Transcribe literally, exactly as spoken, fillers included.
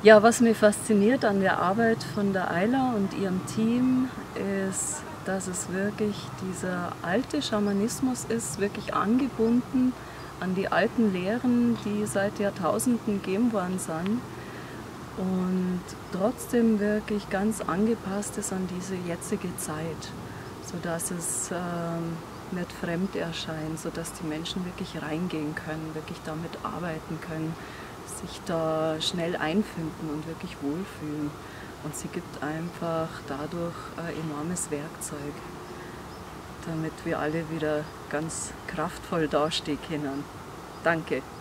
Ja, was mich fasziniert an der Arbeit von der Ayla und ihrem Team ist, dass es wirklich dieser alte Schamanismus ist, wirklich angebunden an die alten Lehren, die seit Jahrtausenden gegeben worden sind und trotzdem wirklich ganz angepasst ist an diese jetzige Zeit, sodass es ähm, nicht fremd erscheint, sodass die Menschen wirklich reingehen können, wirklich damit arbeiten können, sich da schnell einfinden und wirklich wohlfühlen. Und sie gibt einfach dadurch ein enormes Werkzeug, damit wir alle wieder ganz kraftvoll dastehen können. Danke.